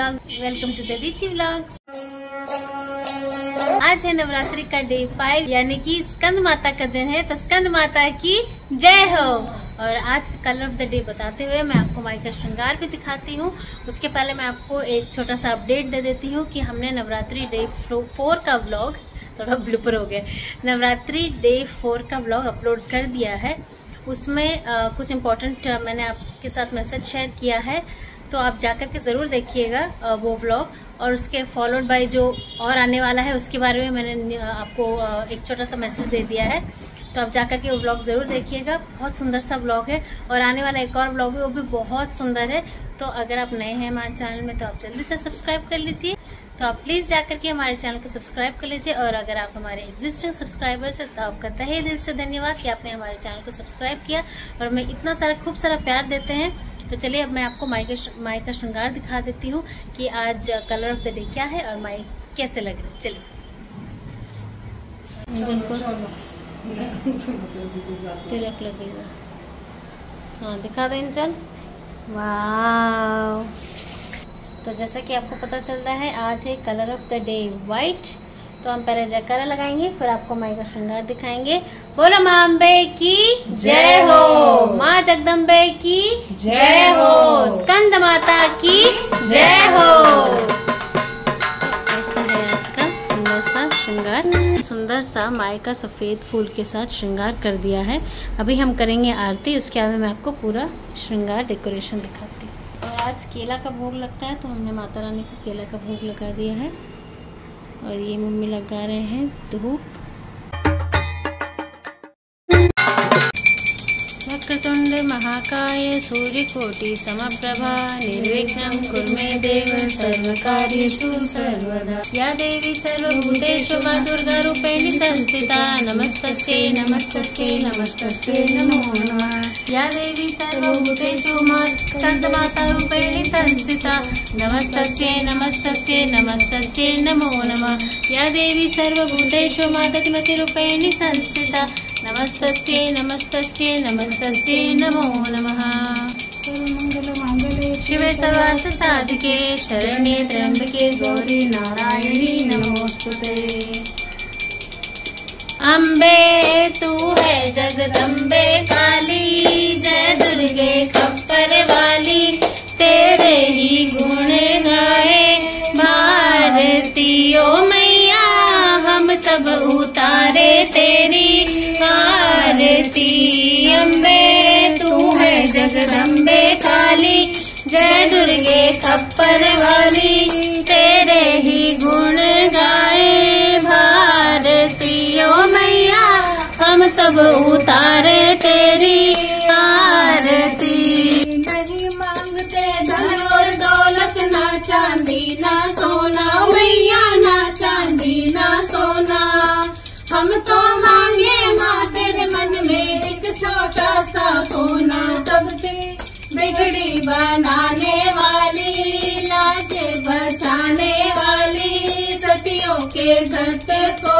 Vlog. Welcome to Deechi vlogs. आज है नवरात्रि का डे 5 यानी कि स्कंद माता का दिन है, तो स्कंद माता की जय हो। और आज का कलर ऑफ द डे बताते हुए मैं आपको माई का श्रृंगार भी दिखाती हूँ। उसके पहले मैं आपको एक छोटा सा अपडेट दे देती हूँ कि हमने नवरात्रि डे 4 का व्लॉग, थोड़ा ब्लूपर हो गया, नवरात्रि डे 4 का व्लॉग अपलोड कर दिया है। उसमें कुछ इम्पोर्टेंट मैंने आपके साथ मैसेज शेयर किया है, तो आप जाकर के ज़रूर देखिएगा वो व्लॉग। और उसके फॉलोड बाय जो और आने वाला है उसके बारे में मैंने आपको एक छोटा सा मैसेज दे दिया है, तो आप जाकर के वो व्लॉग ज़रूर देखिएगा। बहुत सुंदर सा व्लॉग है और आने वाला एक और व्लॉग है, वो भी बहुत सुंदर है। तो अगर आप नए हैं हमारे चैनल में तो आप जल्दी से सब्सक्राइब कर लीजिए। तो आप प्लीज़ जाकर के हमारे चैनल को सब्सक्राइब कर लीजिए। और अगर आप हमारे एग्जिस्टिंग सब्सक्राइबर्स हैं तो आपका तहे दिल से धन्यवाद कि आपने हमारे चैनल को सब्सक्राइब किया और हमें इतना सारा खूब सारा प्यार देते हैं। तो चलिए अब मैं आपको माई का श्रृंगार दिखा देती हूँ कि आज कलर ऑफ द डे क्या है और माई कैसे लग रही है। चलिए तिलक लगेगा, हाँ दिखा दो इंजन। वाह, तो जैसा कि आपको पता चल रहा है आज है colour of the day white. तो हम पहले जयकारा लगाएंगे, फिर आपको माई का श्रृंगार दिखाएंगे। बोलो माँ अम्बे की जय हो, माँ जगदम्बे की जय हो, स्कंद माता की जय हो। तो ऐसा है आज का सुंदर सा श्रृंगार, सुंदर सा माई का सफेद फूल के साथ श्रृंगार कर दिया है। अभी हम करेंगे आरती, उसके आगे मैं आपको पूरा श्रृंगार डेकोरेशन दिखाती हूँ। और आज केला का भोग लगता है, तो हमने माता रानी को केला का भोग लगा दिया है। और ये मम्मी लगा रहे हैं धूप। वक्रतुंड महाकाय सूर्यकोटि समप्रभा निर्विघ्नं कुरु मे देव सर्वकार्येषु सर्वदा। या देवी सर्वभूतेषु मा दुर्गा रूपेण संस्थिता नमस्तस्यै नमस्तस्यै नमस्तस्यै नमो नमः। या देवी सर्वभूतेषु मा स्कंदमाता रूपेण संस्थिता नमस्तस्यै नमस्तस्यै नमस्तस्यै नमो नमः। या देवी सर्वभूतेषु मा दधिमति रूपेण संस्थिता नमस्तस्यै नमस्तस्यै नमस्तस्यै नमो नमः। शिवे सर्वार्थ साधिके शरण्ये त्र्यंबके गौरी नारायणी नमोस्तुते। अम्बे तू है जगदम्बे काली, जय दुर्गे खप्पर वाली, तेरे ही गुण गाए भारतीयों मैया, हम सब उतारे तेरी आरती। अम्बे तू है जगदम्बे काली, जय दुर्गे खप्पर वाली, तेरे ही गुण गाए भारतीयों मैया, हम सब उतारे तेरी आरती। नहीं मांगते धन और दौलत, ना चांदी ना सोना मैया, ना चांदी ना सोना। हम तो मांगे माँ तेरे मन में एक छोटा सा कोना, सब पे बिगड़ी बनाने वाली, लाज बचाने वाली, सतियों के सत्य को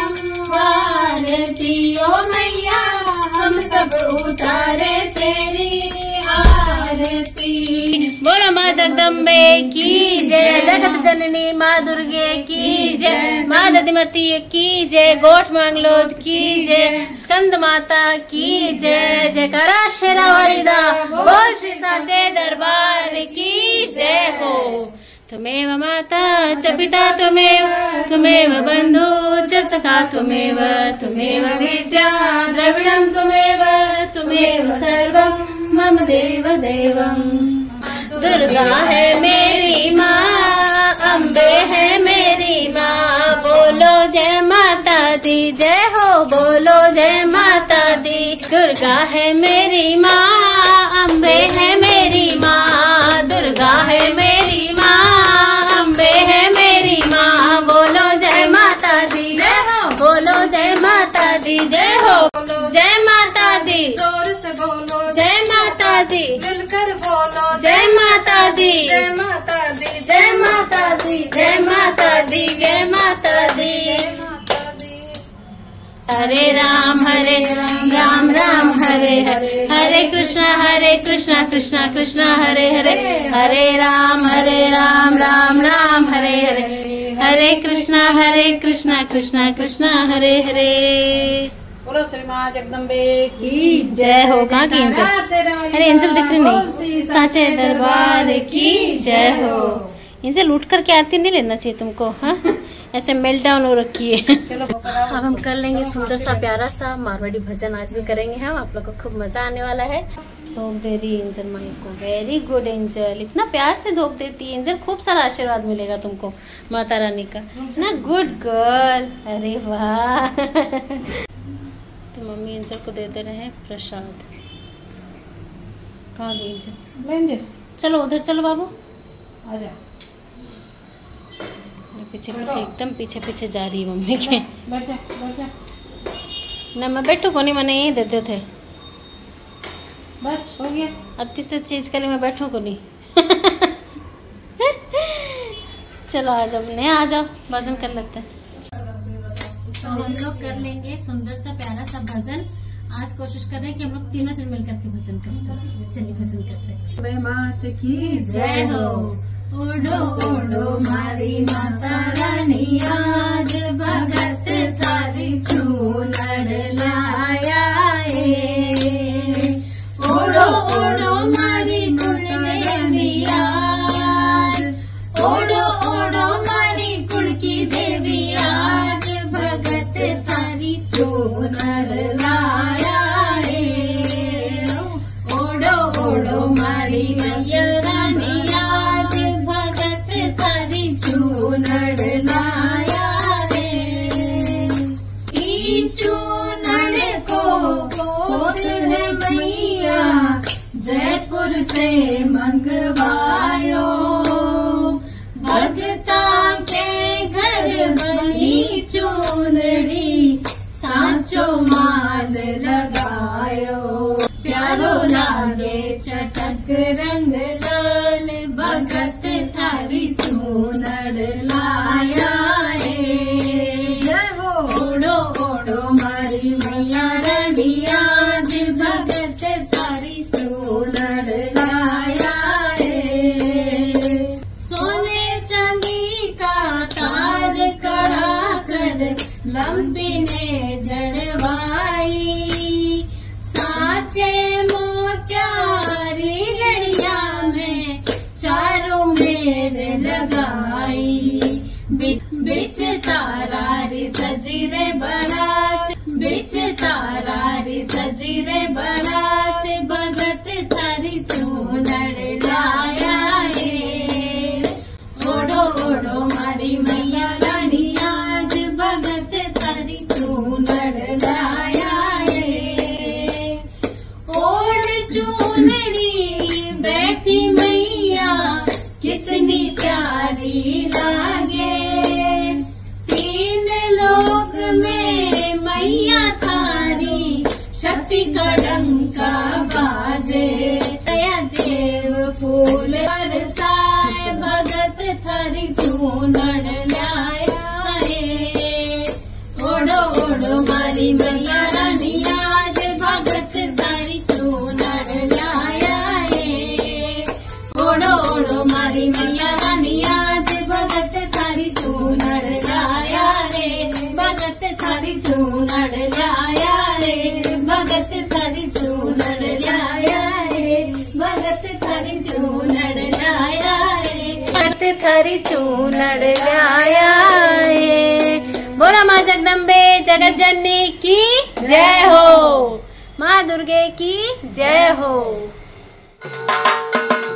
संवारतियों मैया, हम सब उतारे तेरी आरती। बोलो माँ जगदम्बे की जय, जगत जननी माँ दुर्गे की जय, माँ दधिमती की जय, गोठ मांगलोद की जय, स्कंद माता की जय। जयकारा शेरावाली दा, बोल श्री साचे दरबार की जय हो। तुमेव माता च पिता त्वमेव, तुमेव बंधु च सखा त्वमेव, तुमेव विद्या द्रविणं त्वमेव, तुमेव सर्वं मम देव देवम्। दुर्गा है मेरी माँ, अम्बे है मेरी माँ, बोलो जय माता दी जय हो, बोलो जय माता दी। दुर्गा है मेरी माँ, अम्बे है मेरी माँ, दुर्गा है मेरी माँ, अम्बे है मेरी माँ, बोलो जय माता दी जय हो, बोलो जय माता दी जय हो, जय माता दी, जोर से बोलो जय माता दी, मिलकर बोलो जय माता दी, जय माता दी, जय माता दी, जय माता दी, जय माता दी। हरे राम राम राम हरे हरे, हरे कृष्णा कृष्णा कृष्णा हरे हरे, हरे राम राम हरे कृष्णा कृष्णा कृष्णा हरे हरे। बोलो श्री माँ जगदम्बे की जय हो। कहाँ की एंजल? अरे एंजल दिख रही नहीं। साचे दरबार की जय हो। एंजल उठ करके आरती नहीं लेना चाहिए तुमको, हाँ? ऐसे मेल्ट डाउन हो रखी है। चलो अब हम कर लेंगे सुंदर सा प्यारा सा मारवाड़ी भजन। आज भी करेंगे हम, आप लोग को खूब मजा आने वाला है। धोक दे रही एंजल माई को। वेरी गुड एंजल, इतना प्यार से धोक देती है एंजल। खूब सारा आशीर्वाद मिलेगा तुमको माता रानी का ना। गुड गर्ल, अरे वाह। तो मम्मी एंजल को दे दे रहे हैं प्रसाद। कहाँ गई एंजल? चलो उधर चलो बाबू, आजा। पीछे पीछे एकदम पीछे पीछे जा रही है मम्मी के। बैठ जा। ना मैं बैठू को नहीं, मैंने यही देते थे। बस हो गया। अति से चीज के लिए मैं बैठू को नहीं। चलो आ जाओ, नहीं आ जाओ, भजन कर लेते हैं। तो हम लोग कर लेंगे सुंदर सा प्यारा सा भजन। आज कोशिश कर रहे हैं कि हम लोग तीनों जन मिलकर के भजन करें। चलिए भजन करते हैं। मात की जय हो। ओडो ओडो मारी माता रानी, आज भगत थारी चूनर लाया है। ओडो ओडो मारी कुल देवी आज, ओडो ओडो मारी कुल की देवी आज, भगत थारी चूनर लाया है। ओडो ओडो मारी मैया रानी, आज भगत थारी चूनर लाया है। ई चूनर को गोद है मैया, जयपुर से मंगवायो। भगता के घर बनी चूनरी, सांचो माल लगायो। प्यारो लागे चटक रंग लाल, भगत थारी चूनर लाया है। जय हो। ओडो ओडो मारी मैया रानी, आज भगत थारी चूनर लाया है। सोने चांदी का तार कड़ा कर लंबी ने जड़वाई, साचे मोत्यारी लड़िया में चारों मेरे लगाई। बिच तारारी सजीरे बरात, बिच तारारी सजीरे बरात, भगत थारी चूनर लाया है। ओडो ओडो मारी मैया रानी, आज भगत थारी चूनर लाया है। ओढ़ चूनड़ी बैठी मैया, कितनी प्यारी लागे। तीन लोक में मैया थारी, शक्ति का डंका बाजे। दया देव फूल बरसाए, भगत थारी चूनर लाया है। ओडो ओडो मारी मैया रानी, आज भगत थारी चूनर लाया है। ओडो ओडो मारी मैया रानी, आज भगत थारी चूनर लाया रे। भगत थारी चूनर लाया रे, भगत थारी चूनर लाया रे, भगत थारी चूनर लाया रे, भगत थारी चूनर लाया रे। बोला माँ जगदम्बे जगत जननी की जय हो। माँ दुर्गे की जय हो।